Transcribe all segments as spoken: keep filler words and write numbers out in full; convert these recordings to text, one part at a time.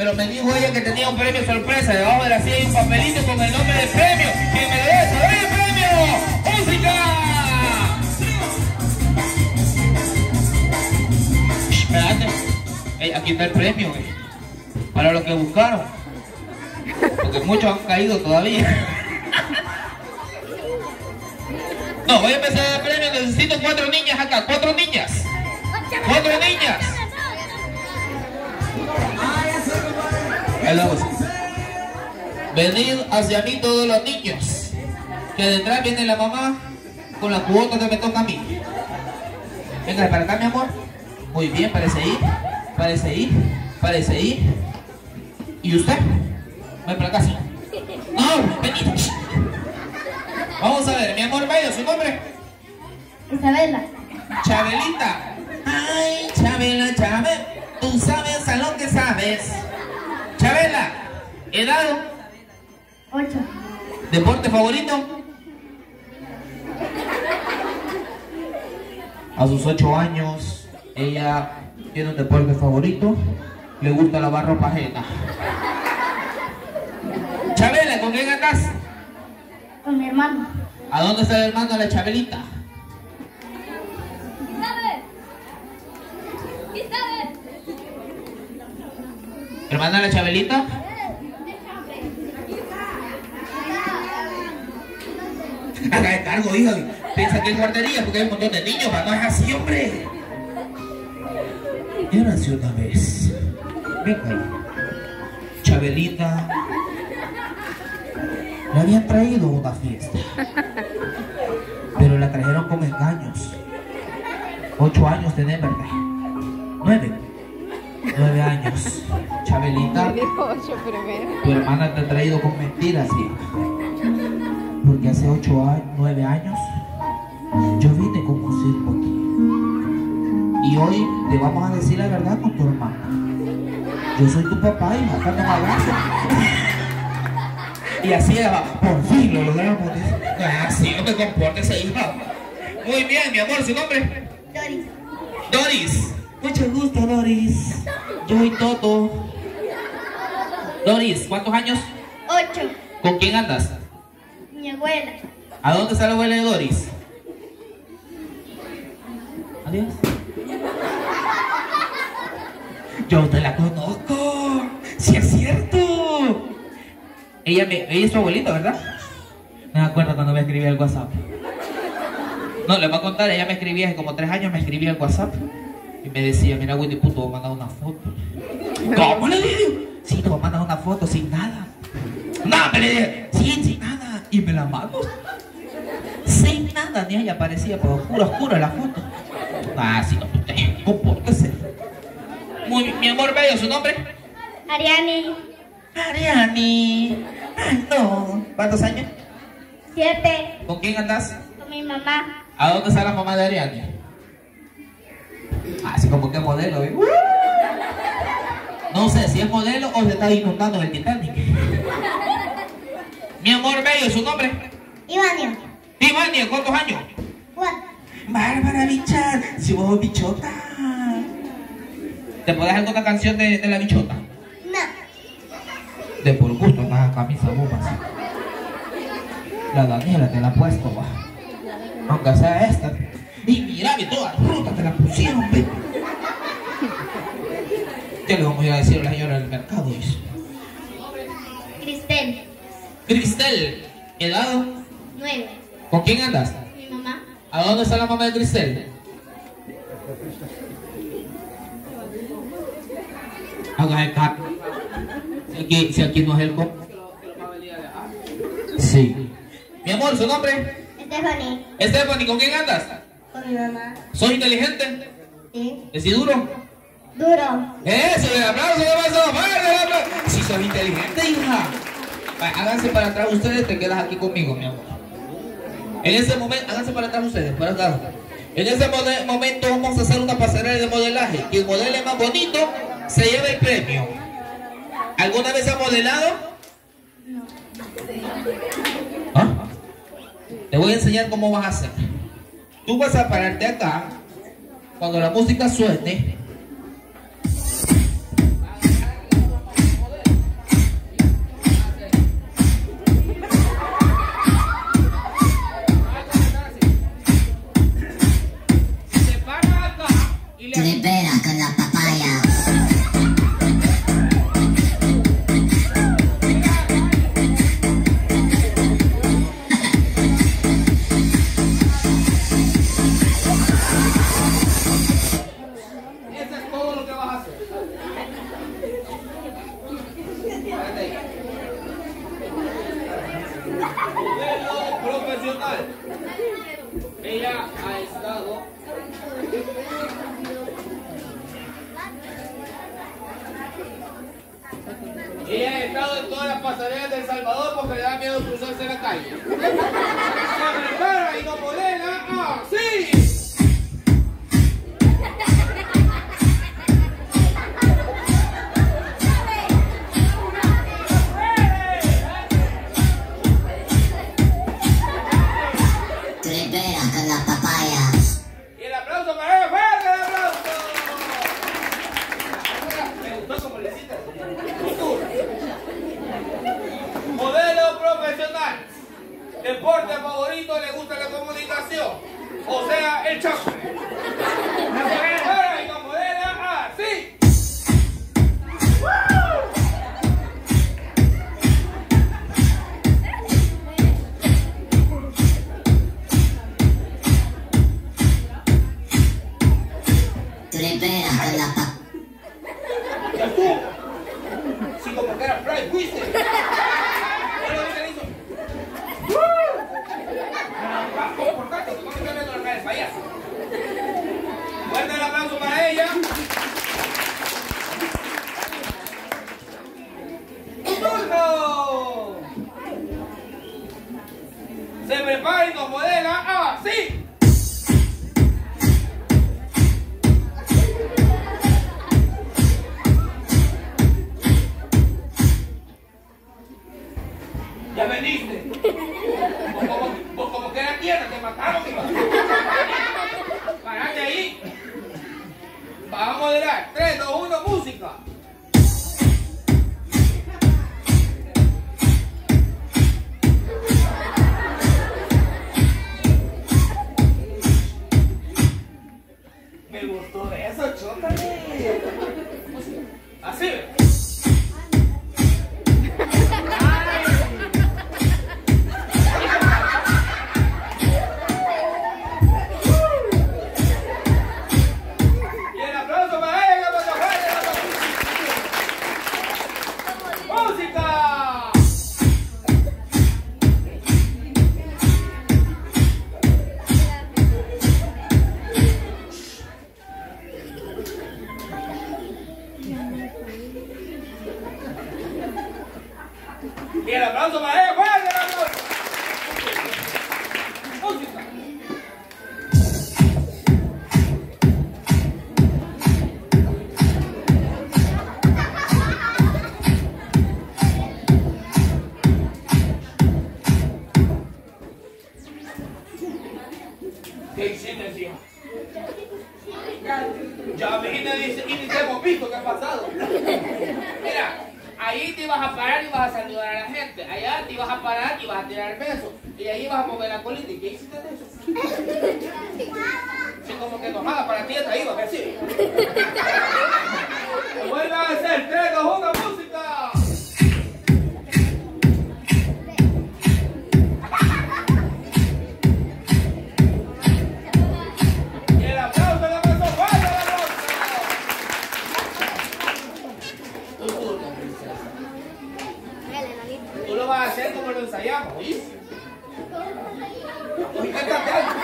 pero me dijo ella que tenía un premio sorpresa. Debajo de la silla hay un papelito con el nombre del premio. ¿Quién me lo debe saber el premio? ¡Música! Espérate. Hey, aquí está el premio, güey. Para los que buscaron. Porque muchos han caído todavía. No, voy a empezar el premio. Necesito cuatro niñas acá. Cuatro niñas. Cuatro niñas. Ahí vamos. Venid hacia mí todos los niños. Que detrás viene la mamá con la cuota que me toca a mí. Venga, para acá, mi amor. Muy bien, parece ir. Parece ir. Parece ir. ¿Y usted? Ven para acá, sí. No, venid. Vamos a ver, mi amor bello, ¿su nombre? Isabela. Chabelita. Ay, Chabela, Chabela. Tú sabes a lo que sabes. Chabela, edad. Ocho. ¿Deporte favorito? A sus ocho años, ella tiene un deporte favorito. Le gusta lavar ropa ajena. Chabela, ¿con quién andas? Con mi hermano. ¿A dónde está el hermano de la Chabelita? ¿Hermana de la Chabelita? Haga el cargo, hija. Piensa que es guardería porque hay un montón de niños. No es así, hombre. Érase una vez. Venga. Chabelita. Le habían traído una fiesta. Pero la trajeron con engaños. Ocho años tenés, ¿verdad? Nueve. Nueve años. Chabelita, tu hermana te ha traído con mentiras, hija. Porque hace ocho años, nueve años, yo vine como circo aquí. Y hoy te vamos a decir la verdad con tu hermana. Yo soy tu papá, hija, acá no me abrazo. Y así, por fin lo logramos. Así no te comportes, hija. Muy bien, mi amor, ¿su nombre? Doris. Doris. Mucho gusto, Doris. Yo soy Toto. Doris, ¿cuántos años? Ocho. ¿Con quién andas? Mi abuela. ¿A dónde está la abuela de Doris? Adiós. Yo te la conozco. Sí es cierto. Ella, me, ella es tu abuelita, ¿verdad? Me acuerdo cuando me escribía el WhatsApp. No, le voy a contar. Ella me escribía hace como tres años. Me escribía el WhatsApp. Y me decía, mira, Winnie puto, voy a mandar una foto. ¿Cómo le dije? Sí, te voy a mandar una foto sin nada. No, me le dije, sí, sin nada. Y me la mando. Sin nada, ni ella aparecía, pero oscura, oscura la foto. Ah, sí, no, usted, compórtese. Muy, mi amor bello, ¿su nombre? Ariani. Ariani. Ay, no. ¿Cuántos años? Siete. ¿Con quién andas? Con mi mamá. ¿A dónde está la mamá de Ariani? Así como que modelo, ¿eh? No sé si es modelo o se está inundando el Titanic. Mi amor bello, ¿su nombre? Ivania. Ivania, ¿cuántos años? Juan. Bárbara Bichar, si vos bichota. ¿Te podés alguna canción de, de la bichota? No. De por gusto, una camisa boba. La Daniela te la ha puesto, va. Aunque sea esta. Y mira, que toda la fruta te la pusieron, ve. ¿Qué le vamos a ir a decir a la señora del mercado? Cristel. Cristel, ¿edad? Nueve. ¿Con quién andas? Mi mamá. ¿A dónde está la mamá de Cristel? Haga el cap. Si aquí, si aquí no es el cop. Sí. Mi amor, ¿su nombre? Stephanie. Stephanie, ¿con quién andas? Con mi mamá. ¿Sos inteligente? Sí. ¿Es duro? Duro. Eso, el aplauso, el aplauso, fuerte el aplauso. Si sos inteligente, hija. Va, háganse para atrás ustedes, te quedas aquí conmigo, mi amor. En ese momento, háganse para atrás ustedes, para atrás. En ese momento vamos a hacer una pasarela de modelaje. Quien modele más bonito se lleva el premio. ¿Alguna vez ha modelado? No. ¿Ah? Te voy a enseñar cómo vas a hacer. Tú vas a pararte acá. Cuando la música suene, peras con la papaya. Eso es todo lo que vas a hacer. Espérate ahí. Modelo profesional. Ella ha estado Ella ha estado en todas las pasarelas de El Salvador porque le da miedo cruzarse en la calle. Se prepara y no modela así. Tres peras con la papaya. Y el aplauso para ella, fuerte el aplauso. Me gustó como le hiciste. Modelo profesional. Deporte favorito, le gusta la comunicación. O sea, el choque. Se prepara y no modela así. Tres peras con la papaya. Ya estuvo. Sí, como que era Fry, fuiste. Bueno, ¿viste que hizo? Comportate, que no me estoy viendo la cara de payaso. Fuerte el aplauso para ella. ¡Turno! Se prepara y nos modela así. Ya veniste. Vos como, vos como que era tierra, te mataron, iba. Parate ahí. Vamos a modelar. tres, dos, uno, música. Me gustó eso, chócale. Así ve. Y el aplauso para ella, cuando fuerte el aplauso. ¡Música! Y el aplauso para ella, fuerte el aplauso. Música. ¿Qué hiciste, tío? Ya me y ni te hemos visto qué ha pasado. Mira, ahí te ibas a parar y vas a saludar a la gente. Allá te ibas a parar y vas a tirar besos. Y ahí vas a mover la colita. ¿Y qué hiciste de eso? Sí, como que enojada para ti esta iba, que sí. Vuelve a hacer tres, dos, uno, música. Y el aplauso, el aplauso, fuerte el aplauso. Tu turno, princesa. Tú lo vas a hacer como lo ensayamos, ¿oíste? ¡Música!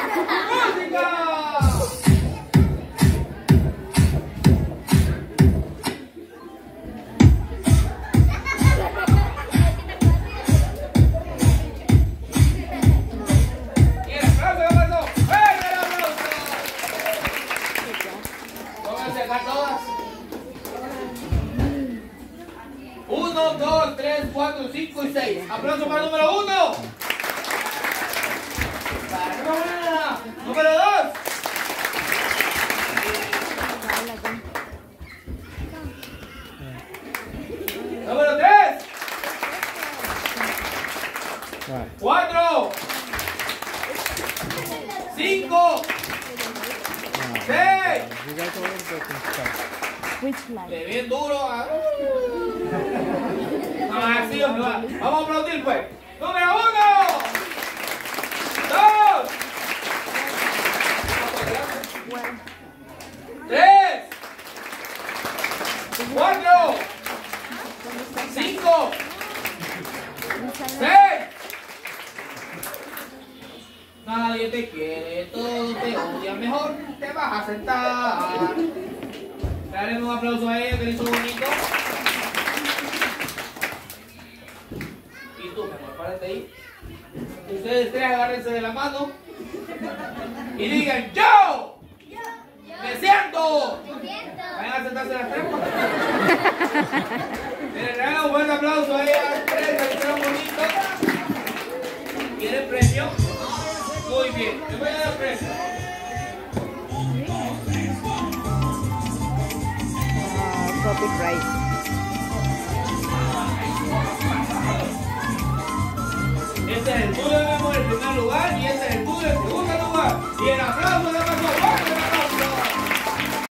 Y el aplauso, el aplauso. ¡Fuerte el aplauso! Pónganse acá todas. Uno, dos, tres, cuatro, cinco y seis. Aplauso para el número uno. Para número dos. Número tres. Cuatro. Cinco. Seis. You guys always go to stuff. Which line? Eh, bien duro. ah. Así, hombre, va. Vamos a aplaudir, pues. Número uno. Dos. Tres. Cuatro. Cinco. Seis. Nadie te quiere, todos te odian, mejor te vas a sentar. Dale un aplauso a ella que lo hizo bonito. Y tú, mi amor, párate ahí. Ustedes tres agárrense de la mano y digan ¡yo! ¡Me siento! Vayan a sentarse las tres. Le regalo un buen aplauso a ellas tres que lo hicieron bonito. ¿Quieren premio? Muy bien, les voy a dar premio. Uh, copyright. Este es el tuyo, mi amor, en primer lugar, y este es el tuyo en segundo lugar. Y el aplauso de